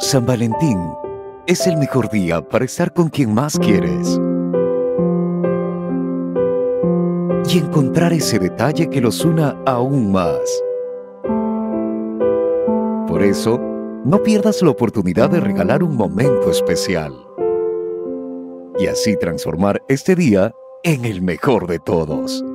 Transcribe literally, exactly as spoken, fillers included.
San Valentín es el mejor día para estar con quien más quieres y encontrar ese detalle que los una aún más. Por eso, no pierdas la oportunidad de regalar un momento especial y así transformar este día en el mejor de todos.